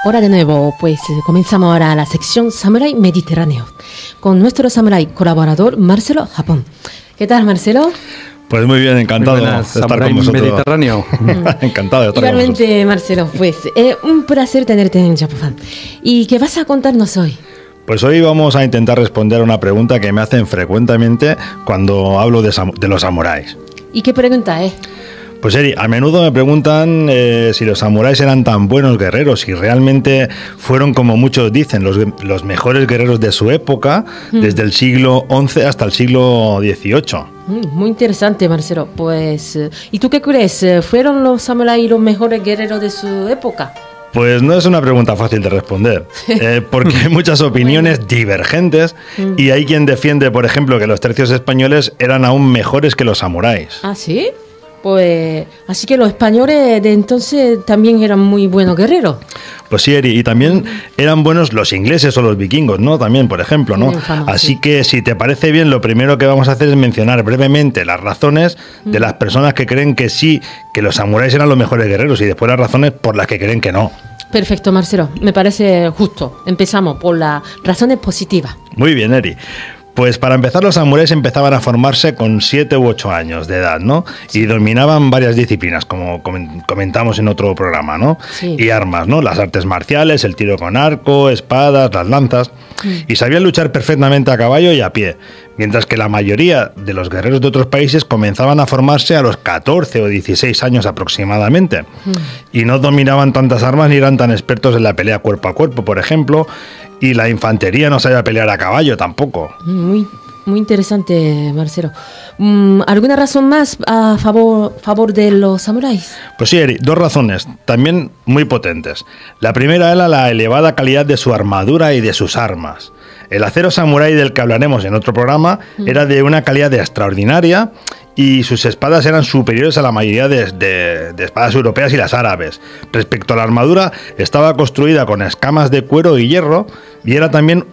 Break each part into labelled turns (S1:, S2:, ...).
S1: Hola de nuevo, pues comenzamos ahora la sección Samurai Mediterráneo con nuestro samurái colaborador Marcelo Japón. ¿Qué tal, Marcelo?
S2: Pues muy bien, encantado de estar con vosotros.
S3: Mediterráneo.
S2: Encantado de estar con vosotros.
S1: Igualmente, Marcelo, pues un placer tenerte en Japón. ¿Y qué vas a contarnos hoy?
S2: Pues hoy vamos a intentar responder a una pregunta que me hacen frecuentemente cuando hablo de los samuráis.
S1: ¿Y qué pregunta es?
S2: Pues Eri, a menudo me preguntan si los samuráis eran tan buenos guerreros, si realmente fueron, como muchos dicen, los mejores guerreros de su época, desde el siglo XI hasta el siglo XVIII.
S1: Muy interesante, Marcelo. Pues, ¿y tú qué crees? ¿Fueron los samuráis los mejores guerreros de su época?
S2: Pues no es una pregunta fácil de responder, porque hay muchas opiniones divergentes y hay quien defiende, por ejemplo, que los tercios españoles eran aún mejores que los samuráis.
S1: ¿Ah, sí? Pues, así que los españoles de entonces también eran muy buenos guerreros.
S2: Pues sí, Eri, y también eran buenos los ingleses o los vikingos, ¿no? También, por ejemplo, ¿no? Así que, si te parece bien, lo primero que vamos a hacer es mencionar brevemente las razones de las personas que creen que sí, que los samuráis eran los mejores guerreros, y después las razones por las que creen que no.
S1: Perfecto, Marcelo, me parece justo. Empezamos por las razones positivas.
S2: Muy bien, Eri. Pues para empezar, los samuráis empezaban a formarse con 7 u 8 años de edad, ¿no? Sí. Y dominaban varias disciplinas, como comentamos en otro programa, ¿no? Sí. Y armas, ¿no? Las artes marciales, el tiro con arco, espadas, las lanzas. Y sabían luchar perfectamente a caballo y a pie, mientras que la mayoría de los guerreros de otros países comenzaban a formarse a los 14 o 16 años aproximadamente. Y no dominaban tantas armas ni eran tan expertos en la pelea cuerpo a cuerpo, por ejemplo, y la infantería no sabía pelear a caballo tampoco.
S1: Muy interesante, Marcelo. ¿Alguna razón más a favor de los samuráis?
S2: Pues sí, Eri, dos razones, también muy potentes. La primera era la elevada calidad de su armadura y de sus armas. El acero samurái, del que hablaremos en otro programa, era de una calidad extraordinaria, y sus espadas eran superiores a la mayoría de espadas europeas y las árabes. Respecto a la armadura, estaba construida con escamas de cuero y hierro, y era también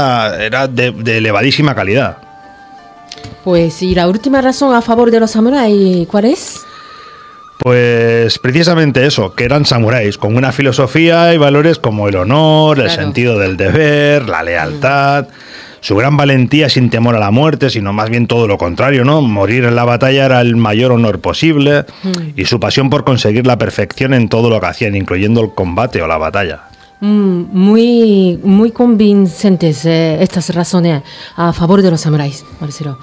S2: era de elevadísima calidad.
S1: Pues, ¿y la última razón a favor de los samuráis cuál es?
S2: Pues precisamente eso, que eran samuráis, con una filosofía y valores como el honor, el sentido del deber, la lealtad, su gran valentía sin temor a la muerte, sino más bien todo lo contrario, ¿no? Morir en la batalla era el mayor honor posible, y su pasión por conseguir la perfección en todo lo que hacían, incluyendo el combate o la batalla.
S1: Muy convincentes estas razones a favor de los samuráis, Marcelo.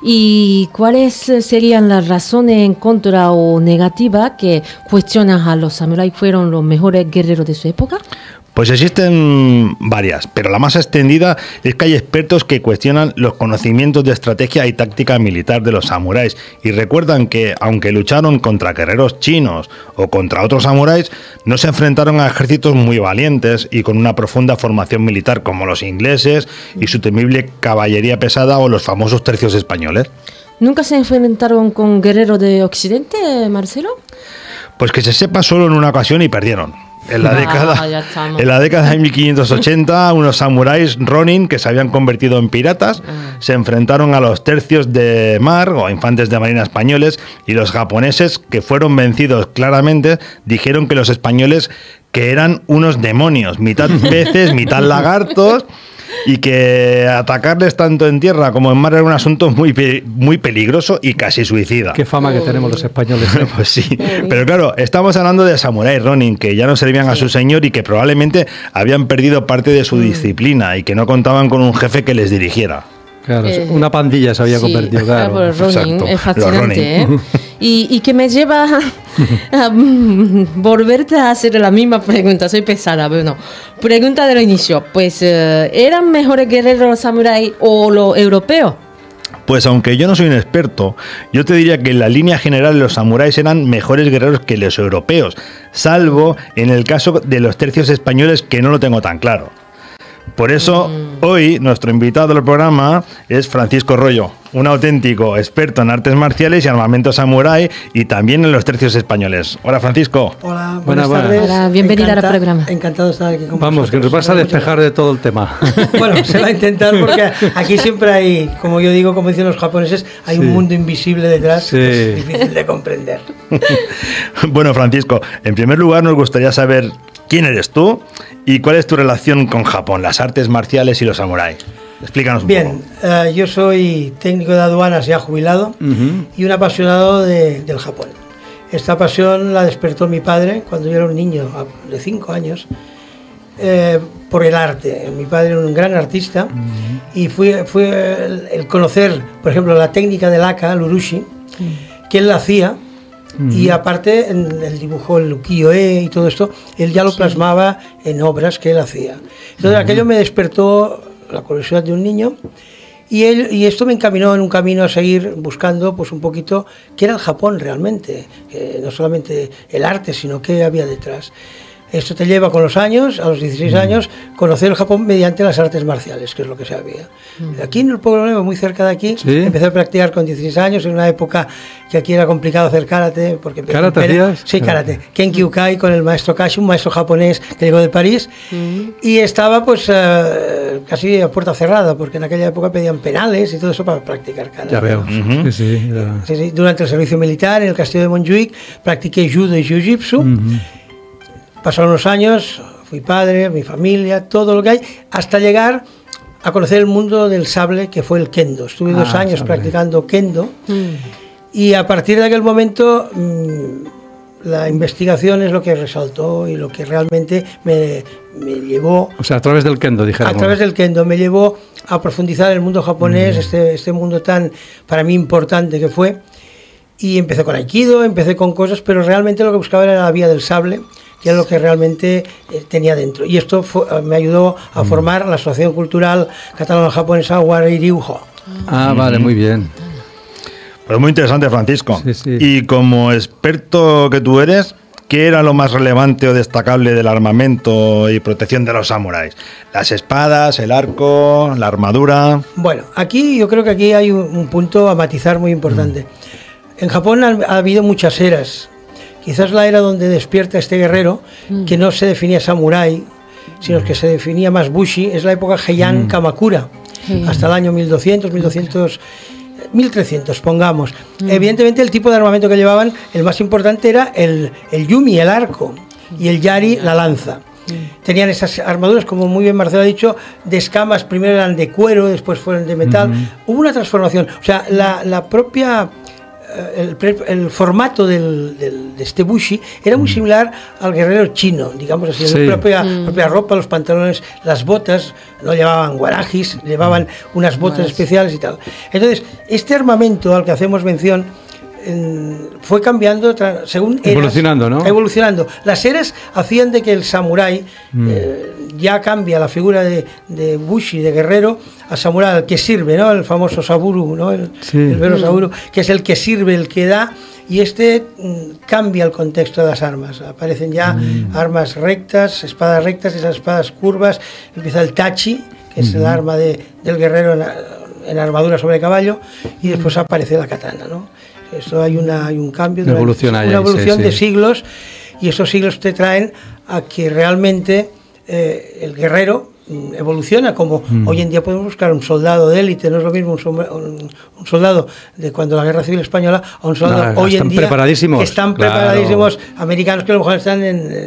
S1: ¿Y cuáles serían las razones en contra o negativas que cuestionan a los samuráis fueron los mejores guerreros de su época?
S2: Pues existen varias, pero la más extendida es que hay expertos que cuestionan los conocimientos de estrategia y táctica militar de los samuráis y recuerdan que, aunque lucharon contra guerreros chinos o contra otros samuráis, no se enfrentaron a ejércitos muy valientes y con una profunda formación militar como los ingleses y su temible caballería pesada o los famosos tercios españoles.
S1: ¿Nunca se enfrentaron con guerreros de Occidente, Marcelo?
S2: Pues que se sepa, solo en una ocasión, y perdieron. En la década de 1580, unos samuráis Ronin, que se habían convertido en piratas, se enfrentaron a los tercios de mar o infantes de marina españoles, y los japoneses, que fueron vencidos claramente, dijeron que los españoles que eran unos demonios, mitad peces, mitad lagartos, y que atacarles tanto en tierra como en mar era un asunto muy peligroso y casi suicida.
S3: Qué fama que tenemos los españoles.
S2: Pues sí, pero claro, estamos hablando de samuráis Ronin, que ya no servían a su señor y que probablemente habían perdido parte de su disciplina y que no contaban con un jefe que les dirigiera.
S3: Claro, una pandilla se había convertido, claro.
S1: Claro, Ronin, es fascinante, Y que me lleva a volverte a hacer la misma pregunta. Soy pesada, bueno. Pregunta del inicio. Pues, ¿eran mejores guerreros los samuráis o los europeos?
S2: Pues aunque yo no soy un experto, yo te diría que en la línea general los samuráis eran mejores guerreros que los europeos, salvo en el caso de los tercios españoles, que no lo tengo tan claro. Por eso, hoy, nuestro invitado al programa es Francisco Rollo, un auténtico experto en artes marciales y armamento samurái, y también en los tercios españoles. Hola, Francisco.
S4: Hola, buenas tardes.
S1: Hola, bienvenida al programa.
S4: Encantado de estar aquí con
S3: vosotros. Vamos, que nos vas a despejar de todo el tema.
S4: Bueno, se va a intentar, porque aquí siempre hay, como yo digo, como dicen los japoneses, hay un mundo invisible detrás que es difícil de comprender.
S2: Bueno, Francisco, en primer lugar nos gustaría saber ¿Quién eres tú y cuál es tu relación con Japón, las artes marciales y los samuráis? Explícanos un poco.
S4: Bien, yo soy técnico de aduanas ya jubilado y un apasionado del Japón. Esta pasión la despertó mi padre cuando yo era un niño de 5 años por el arte. Mi padre era un gran artista y fue el conocer, por ejemplo, la técnica del haka, el urushi, que él la hacía. Y aparte, en el dibujo, el ukiyo-e y todo esto, él ya lo plasmaba en obras que él hacía. Entonces aquello me despertó la curiosidad de un niño y esto me encaminó en un camino a seguir buscando pues un poquito qué era el Japón realmente, no solamente el arte, sino qué había detrás. Esto te lleva con los años, a los 16 años, conocer el Japón mediante las artes marciales, que es lo que sabía. Aquí en el pueblo nuevo, muy cerca de aquí, empecé a practicar con 16 años, en una época que aquí era complicado hacer karate. Porque
S3: ¿Karate hacías?
S4: Sí, karate. Kenkyukai con el maestro Kashi, un maestro japonés que llegó de París, y estaba pues casi a puerta cerrada, porque en aquella época pedían penales y todo eso para practicar karate.
S3: Ya veo.
S4: Sí. Durante el servicio militar, en el castillo de Montjuic, practiqué judo y jiu-jitsu. Pasaron los años, fui padre, mi familia, todo lo que hay, hasta llegar a conocer el mundo del sable, que fue el kendo. Estuve 2 años practicando kendo y a partir de aquel momento la investigación es lo que resaltó y lo que realmente me llevó...
S3: O sea, a través del kendo, dijéramos.
S4: A través del kendo me llevó a profundizar en el mundo japonés, este mundo tan, para mí, importante que fue. Y empecé con aikido, empecé con cosas, pero realmente lo que buscaba era la vía del sable, que es lo que realmente tenía dentro. Y esto me ayudó a formar la Asociación Cultural Catalano-Japonesa Warei-Ryuho.
S3: Vale, muy bien.
S2: Pues muy interesante, Francisco.
S3: Sí.
S2: Y como experto que tú eres, ¿qué era lo más relevante o destacable del armamento y protección de los samuráis? ¿Las espadas, el arco, la armadura?
S4: Bueno, yo creo que aquí hay un punto a matizar muy importante. En Japón ha habido muchas eras. Quizás la era donde despierta este guerrero, que no se definía samurái, sino que se definía más bushi, es la época Heian Kamakura, hasta el año 1200, 1300, pongamos. Evidentemente el tipo de armamento que llevaban, el más importante era el yumi, el arco, y el yari, la lanza. Tenían esas armaduras, como muy bien Marcelo ha dicho, de escamas, primero eran de cuero, después fueron de metal. Hubo una transformación, o sea, la propia... El formato de este bushi era muy similar al guerrero chino, digamos así, la propia ropa, los pantalones, las botas, no llevaban guarajis, llevaban unas botas especiales y tal. Entonces, este armamento al que hacemos mención fue cambiando según eras,
S3: evolucionando, ¿no?
S4: Evolucionando. Las eras hacían de que el samurái ya cambia la figura de bushi, de guerrero, a samurái, el que sirve, ¿no? El famoso saburu, ¿no? El vero saburu, que es el que sirve, el que da, y cambia el contexto de las armas. Aparecen ya armas rectas, espadas rectas, esas espadas curvas, empieza el tachi, que es el arma del guerrero en armadura sobre caballo, y después aparece la katana, ¿no? Esto hay un cambio, una evolución de siglos, y esos siglos te traen a que realmente el guerrero evoluciona, como hoy en día podemos buscar un soldado de élite, no es lo mismo un soldado de cuando la Guerra Civil Española a un soldado hoy en día
S3: preparadísimos,
S4: que están preparadísimos, americanos que a lo mejor están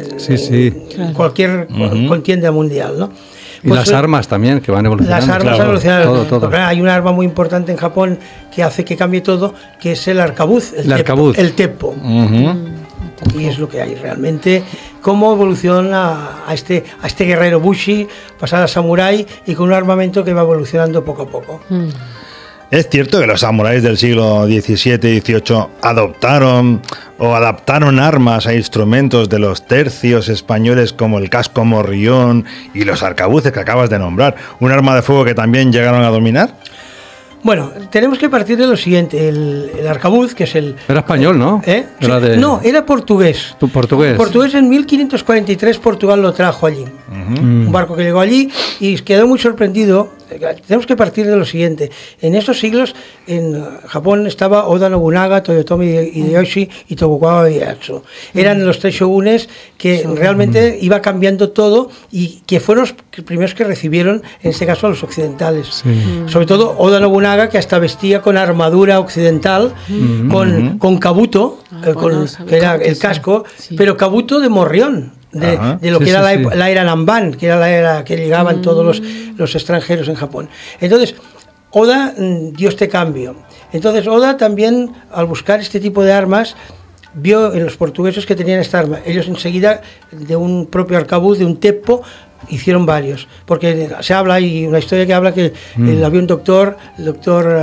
S4: en cualquier contienda mundial, ¿no?
S3: Y las armas también, que van evolucionando.
S4: Las armas han evolucionado.
S3: Todo.
S4: Hay un arma muy importante en Japón que hace que cambie todo, que es el arcabuz, el teppo. Y es lo que hay realmente. Cómo evoluciona a este guerrero bushi, pasar a samurái, y con un armamento que va evolucionando poco a poco.
S2: ¿Es cierto que los samuráis del siglo XVII y XVIII adoptaron o adaptaron armas a instrumentos de los tercios españoles como el casco morrión y los arcabuces que acabas de nombrar? ¿Un arma de fuego que también llegaron a dominar?
S4: Bueno, tenemos que partir de lo siguiente. El arcabuz, que es el...
S3: Era español, ¿no?
S4: No, era portugués.
S3: ¿Portugués?
S4: Portugués en 1543 Portugal lo trajo allí. Un barco que llegó allí y quedó muy sorprendido. Tenemos que partir de lo siguiente. En esos siglos, en Japón estaba Oda Nobunaga, Toyotomi Hideyoshi y Tokugawa Ieyasu. Eran los 3 shogunes que realmente iba cambiando todo y que fueron los primeros que recibieron, en este caso, a los occidentales. Sobre todo Oda Nobunaga, que hasta vestía con armadura occidental, con kabuto, que era el casco, pero kabuto de morrión. de lo que era la era Nanban, que era la era que llegaban todos los extranjeros en Japón. Entonces, Oda dio este cambio. Entonces, Oda también, al buscar este tipo de armas, vio en los portugueses que tenían esta arma. Ellos enseguida, de un propio arcabuz, de un teppo, hicieron varios. Porque se habla, hay una historia que habla que había un doctor, el doctor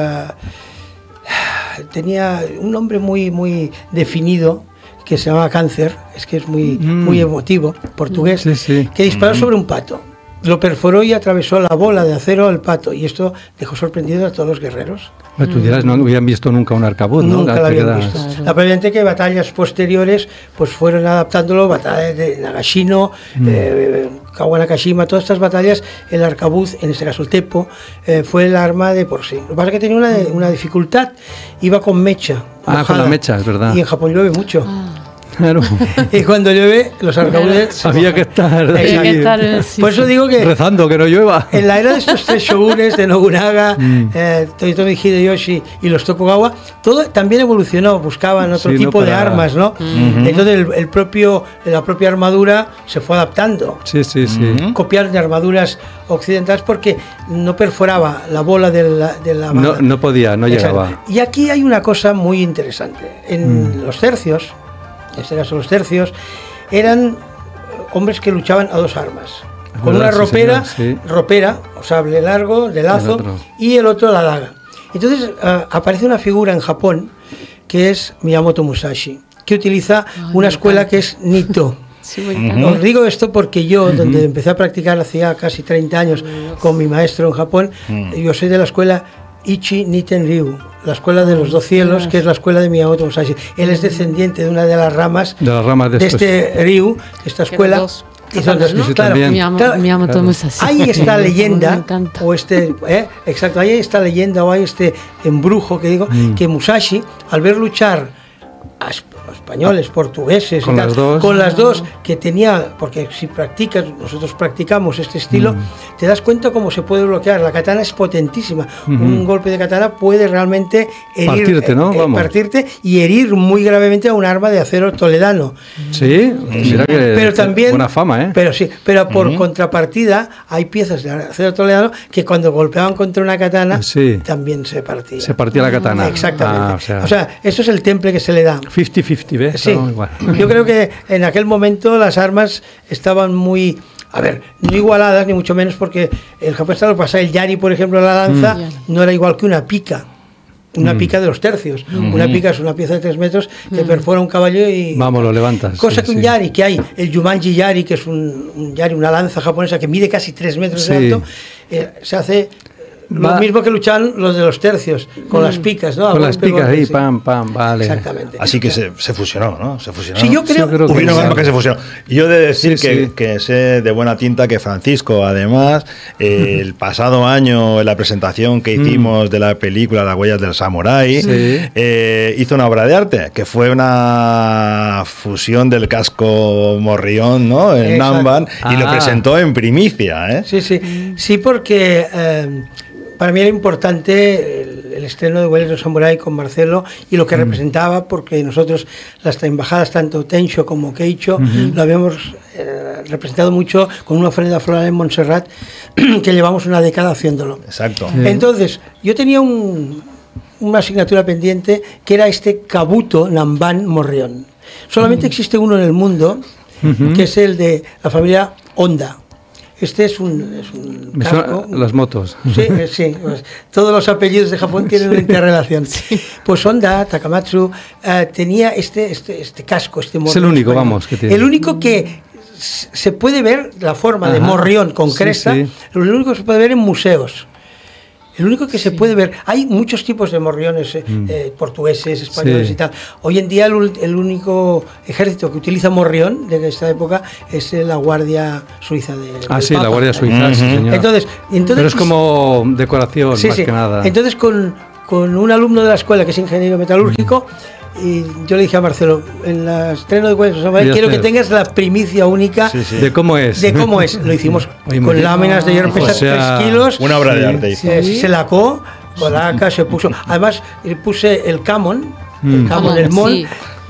S4: tenía un nombre muy definido, que se llamaba Cáncer, es que es muy emotivo, portugués, que disparó sobre un pato. Lo perforó y atravesó la bola de acero al pato, y esto dejó sorprendido a todos los guerreros.
S3: Tú dirás, no hubieran visto nunca un arcabuz, ¿no?
S4: Nunca lo habían visto. La probablemente que batallas posteriores pues fueron adaptándolo, batallas de Nagashino, Kawanakashima, todas estas batallas, el arcabuz, en este caso el teppo, fue el arma de por sí. Lo que pasa es que tenía una dificultad, iba con mecha.
S3: Mojada, con la mecha, es verdad.
S4: Y en Japón llueve mucho.
S3: Claro.
S4: Y cuando llueve, los arcabuces...
S3: Había que estar...
S4: Por eso digo que...
S3: rezando que no llueva.
S4: En la era de estos tres shogunes, de Nobunaga, Toyotomi Hideyoshi y los Tokugawa, todo también evolucionó, buscaban otro tipo de armas, ¿no? Entonces la propia armadura se fue adaptando. Copiaron de armaduras occidentales porque no perforaba la bola de la bala.
S3: No podía, no llegaba.
S4: Y aquí hay una cosa muy interesante. En los tercios, en este caso los tercios, eran hombres que luchaban a dos armas. Con una ropera, o sable largo, de lazo, y el otro la daga. Entonces aparece una figura en Japón que es Miyamoto Musashi, que utiliza una escuela que es Nito. Os digo esto porque yo, donde empecé a practicar hacía casi 30 años con mi maestro en Japón, yo soy de la escuela Ichi Niten Ryu, la escuela de los dos cielos, que es la escuela de Miyamoto Musashi. Él es descendiente de una de las ramas de este Ryu, esta escuela. Y son dos, claro,
S1: Miyamoto Musashi.
S4: Hay esta leyenda, o exacto, hay esta leyenda o hay este embrujo que digo, que Musashi, al ver luchar a españoles, portugueses,
S3: con
S4: las dos que tenía, porque si practicas, nosotros practicamos este estilo, te das cuenta cómo se puede bloquear. La katana es potentísima. Un golpe de katana puede realmente herir, partirte y herir muy gravemente a un arma de acero toledano.
S3: Sí,
S4: pero también
S3: buena fama,
S4: pero por contrapartida hay piezas de acero toledano que cuando golpeaban contra una katana también se partía.
S3: Se partía la katana.
S4: Exactamente. O sea, eso es el temple que se le da.
S3: 50-50, ¿ves?
S4: Sí. Yo creo que en aquel momento las armas estaban muy, no igualadas ni mucho menos, porque el Japón estaba pasado el yari, por ejemplo, la lanza no era igual que una pica. Una pica de los tercios. Una pica es una pieza de 3 metros que perfora un caballo y...
S3: Vamos, lo levantas.
S4: Cosa que un yari, que hay el Jumanji yari, que es un yari, una lanza japonesa que mide casi 3 metros de alto, se hace... Lo mismo que luchaban los de los tercios, con las picas, ¿no?
S3: Con las picas ahí, pam, vale.
S4: Exactamente.
S2: Así que se fusionó, ¿no? Se fusionó.
S4: Sí, yo creo
S2: que hubieron armas que se fusionó. Y yo he de decir que sé de buena tinta que Francisco, además, el pasado año, en la presentación que hicimos de la película Las huellas del samurái, hizo una obra de arte, que fue una fusión del casco morrión, ¿no? En Nanban, y lo presentó en primicia, ¿eh?
S4: Sí, porque... para mí era importante el estreno de Huellas del Samurái con Marcelo y lo que representaba, porque nosotros, las embajadas, tanto Tensho como Keicho, lo habíamos representado mucho con una ofrenda floral en Montserrat, que llevamos una década haciéndolo.
S2: Exacto.
S4: Entonces, yo tenía una asignatura pendiente que era este Kabuto Nanban Morrión. Solamente existe uno en el mundo, que es el de la familia Honda. Este es un casco.
S3: Las motos.
S4: Sí. Todos los apellidos de Japón tienen una interrelación. Pues Honda, Takamatsu, tenía este casco, este morrión. Es
S3: el único, que tiene.
S4: El único que se puede ver, la forma de morrión con cresta, lo único que se puede ver en museos. El único que se puede ver, hay muchos tipos de morriones portugueses, españoles y tal. Hoy en día el único ejército que utiliza morrión de esta época es la Guardia Suiza del
S3: Papa.
S4: La
S3: Guardia Suiza, sí, señor.
S4: Entonces,
S3: pero es como decoración, más que nada.
S4: Entonces con un alumno de la escuela que es ingeniero metalúrgico, y yo le dije a Marcelo, en el estreno de Huellas del Samurái quiero que tengas la primicia única
S3: de cómo es.
S4: Lo hicimos con láminas de hierro, pesa 3 kilos.
S2: Una obra de arte.
S4: Se lacó, se puso. Además, puse el camon, el mon,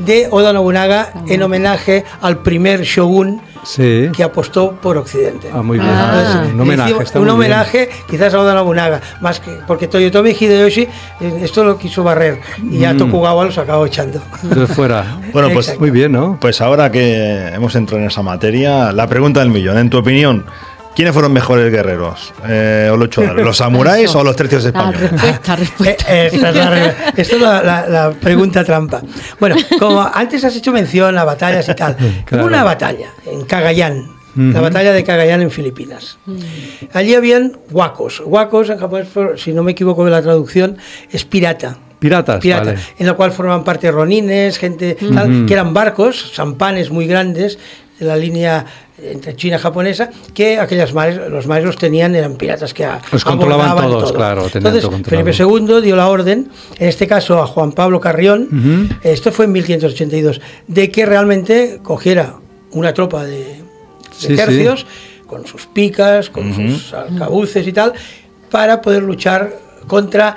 S4: de Oda Nobunaga en homenaje al primer shogun que apostó por Occidente.
S3: Muy bien. Un homenaje.
S4: Un homenaje quizás a Oda Nobunaga, más que porque Toyotomi Hideyoshi esto lo quiso barrer y a Tokugawa lo acabó echando.
S3: Entonces fuera.
S2: Bueno, pues muy bien, ¿no? Pues ahora que hemos entrado en esa materia, la pregunta del millón, en tu opinión, ¿quiénes fueron mejores guerreros o luchadores? ¿Los samuráis o los tercios españoles?
S4: Respuesta. Esta es la pregunta trampa. Bueno, como antes has hecho mención a batallas y tal, hubo una batalla en Cagayán, la batalla de Cagayán en Filipinas. Allí habían huacos. Huacos en japonés, si no me equivoco de la traducción, es pirata.
S3: Piratas, vale.
S4: En la cual forman parte ronines, gente tal, que eran barcos, sampanes muy grandes, de la línea entre China y japonesa, que los mares los tenían, eran piratas que
S3: los controlaban todos, todo. Claro.
S4: Entonces, Felipe II dio la orden, en este caso a Juan Pablo Carrión, esto fue en 1582, de que realmente cogiera una tropa de tercios, con sus picas, con sus arcabuces y tal, para poder luchar contra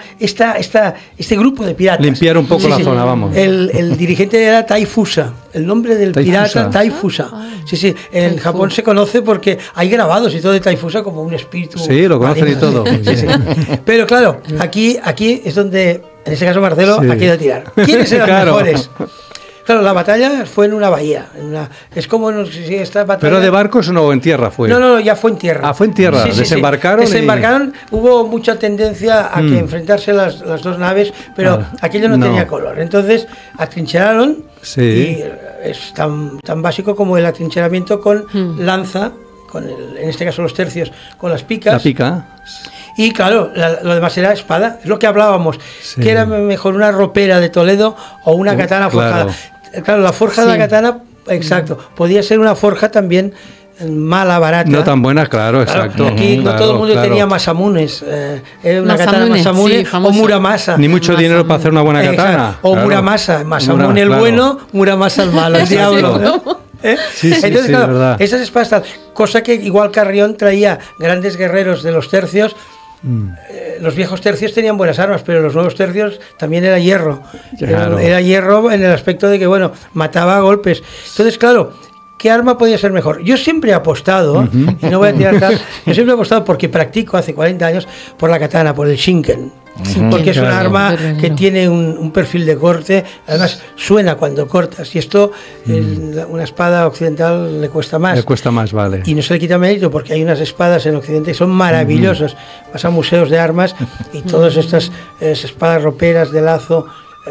S4: este grupo de piratas.
S3: Limpiar un poco la zona, vamos.
S4: El dirigente era Taifusa, el nombre del pirata Taifusa. Sí, en Japón se conoce porque hay grabados y todo de Taifusa como un espíritu.
S3: Sí, lo conocen y todo.
S4: Sí. Pero claro, aquí es donde, en este caso Marcelo, ha querido tirar. ¿Quiénes eran mejores? Claro, la batalla fue en una bahía. Es como si esta batalla...
S3: ¿Pero de barcos o no? ¿En tierra fue?
S4: No, ya fue en tierra.
S3: Fue en tierra.
S4: Sí,
S3: desembarcaron.
S4: Desembarcaron. Hubo mucha tendencia a que enfrentarse las dos naves, pero aquello no tenía color. Entonces, atrincheraron y es tan básico como el atrincheramiento con lanza, en este caso los tercios, con las picas.
S3: La pica.
S4: Y claro, lo demás era espada, es lo que hablábamos, que era mejor una ropera de Toledo o una katana forjada. Claro, la forja de la katana, exacto, podía ser una forja también mala, barata.
S3: No tan buena, claro, exacto.
S4: Aquí no todo el mundo tenía Masamunes, una katana Masamune o Muramasa.
S3: Ni mucho dinero para hacer una buena katana.
S4: O Muramasa, Masamune el bueno, Muramasa el malo, el diablo. Entonces, claro, esas espadas tal, cosa que igual Carrión traía grandes guerreros de los tercios. Los viejos tercios tenían buenas armas, pero los nuevos tercios también era hierro. Era hierro en el aspecto de que, mataba a golpes. Entonces, claro, ¿qué arma podía ser mejor? Yo siempre he apostado, y no voy a tirar tal, yo siempre he apostado porque practico hace 40 años por la katana, por el shinken. Porque es un arma que tiene un perfil de corte, además suena cuando cortas, y esto una espada occidental le cuesta más.
S3: Le cuesta más, vale.
S4: Y no se le quita mérito porque hay unas espadas en Occidente que son maravillosas. Vas a museos de armas y todas estas espadas roperas de lazo,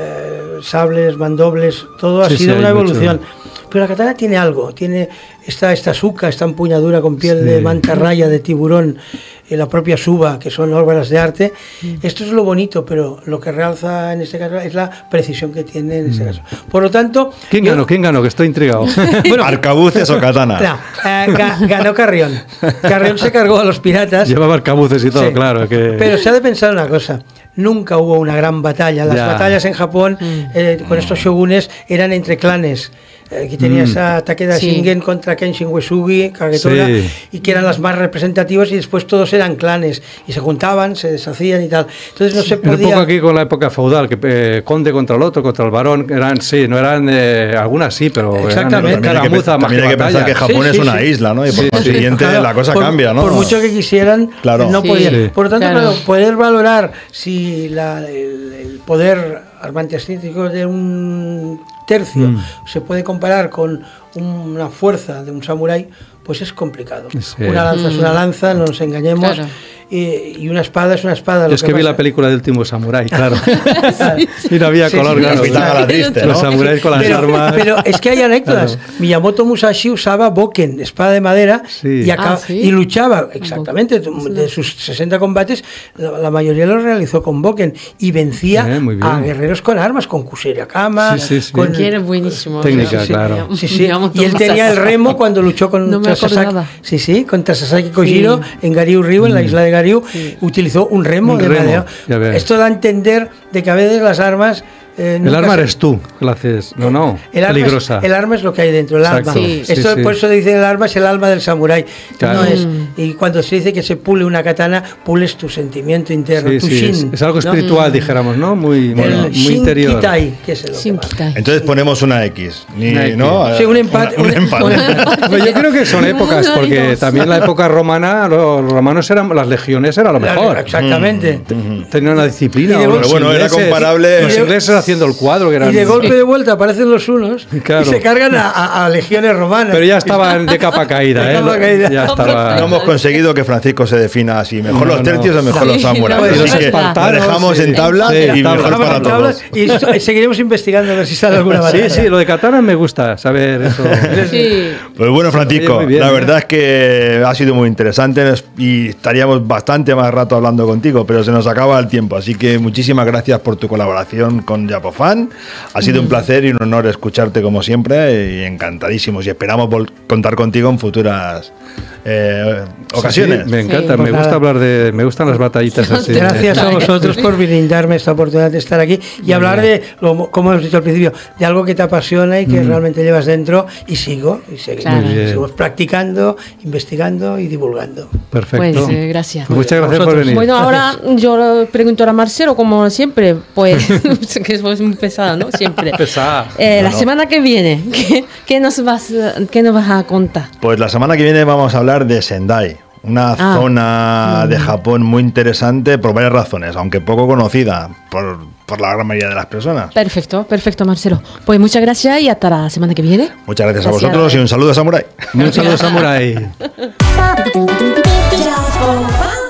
S4: sables, mandobles, todo ha sido una evolución. Pero la katana tiene algo, tiene esta suka, esta empuñadura con piel de mantarraya, de tiburón, la propia suba, que son obras de arte. Esto es lo bonito, pero lo que realza en este caso es la precisión que tiene en este caso. Por lo tanto...
S3: ¿Quién ganó? Que estoy intrigado.
S2: ¿Arcabuces o katana?
S4: Ganó Carrión. Carrión se cargó a los piratas.
S3: Llevaba arcabuces y todo, claro.
S4: Pero se ha de pensar una cosa. Nunca hubo una gran batalla. Las batallas en Japón con estos shogunes eran entre clanes. Que tenía esa Takeda Shingen contra Kenshin Uesugi, Kagetora, y que eran las más representativas, y después todos eran clanes y se juntaban, se deshacían y tal. Entonces no se podía...
S3: Un poco aquí con la época feudal, que conde contra el otro, contra el varón, no eran algunas sí, pero
S4: exactamente.
S2: También hay que pensar que Japón es una isla, ¿no? Y por consiguiente la cosa cambia, ¿no?
S4: Por mucho que quisieran, no podían. Por lo tanto, poder valorar si el poder armamentístico de un tercio se puede comparar con una fuerza de un samurái, pues es complicado. Una lanza es una lanza, no nos engañemos, y una espada es una espada.
S3: Es que vi la película del último samurái, claro. Y no había color, claro. Los samuráis con las armas.
S4: Pero es que hay anécdotas. Miyamoto Musashi usaba boken, espada de madera, y luchaba, exactamente, de sus 60 combates, la mayoría los realizó con boken, y vencía a guerreros con armas, con kushirakama, con...
S1: Que era buenísimo.
S3: Técnica, claro.
S4: Y él tenía el remo cuando luchó contra Sasaki Kojiro en Gariu-Ryu, en la isla de Gariu, utilizó un remo de madera. Esto da a entender de que a veces las armas
S3: El arma eres tú, que lo haces. No, peligrosa.
S4: El arma es lo que hay dentro, el alma.
S1: Sí.
S4: Esto, por eso dicen el arma es el alma del samurái.
S3: Claro.
S4: No es, y cuando se dice que se pule una katana, pules tu sentimiento interno, tu shin.
S3: Es algo espiritual, dijéramos, ¿no? Muy interior.
S4: Kitai, que es el
S2: Entonces ponemos una X. ¿No?
S4: Sí, un empate.
S3: Pero yo creo que son épocas, porque también la época romana, los romanos las legiones eran lo mejor.
S4: Exactamente.
S3: Tenían una disciplina.
S2: Pero bueno, era comparable.
S3: Los ingleses haciendo el cuadro. Que eran,
S4: y de golpe de vuelta aparecen los unos y se cargan a legiones romanas.
S3: Pero ya estaban de capa caída. Ya estaba.
S2: No hemos conseguido que Francisco se defina así. Mejor los tercios o mejor los samuráis. Así que lo dejamos en tabla y mejor para todos.
S4: Y seguiremos investigando a ver si sale alguna batalla.
S3: Sí, lo de katana me gusta saber eso.
S2: Pues bueno, Francisco, la verdad es que ha sido muy interesante y estaríamos bastante más rato hablando contigo, pero se nos acaba el tiempo. Así que muchísimas gracias por tu colaboración con Japofan. Ha sido un placer y un honor escucharte como siempre y encantadísimos y esperamos contar contigo en futuras ocasiones.
S3: Sí, me encanta, me gusta hablar me gustan las batallitas así.
S4: Gracias a vosotros por brindarme esta oportunidad de estar aquí y hablar de, como hemos dicho al principio, de algo que te apasiona y que realmente llevas dentro y seguimos practicando, investigando y divulgando.
S3: Perfecto.
S1: Pues gracias.
S3: Pues muchas gracias por venir.
S1: Bueno, ahora yo pregunto a Marcelo, como siempre, pues que es muy pesada, ¿no? Siempre.
S3: Pesada.
S1: La semana que viene, ¿qué nos vas a contar?
S2: Pues la semana que viene vamos a hablar de Sendai, una zona de Japón muy interesante por varias razones, aunque poco conocida por la gran mayoría de las personas.
S1: Perfecto, Marcelo. Pues muchas gracias y hasta la semana que viene.
S2: Muchas gracias a vosotros y un saludo a Samurai.
S3: Un saludo a Samurai.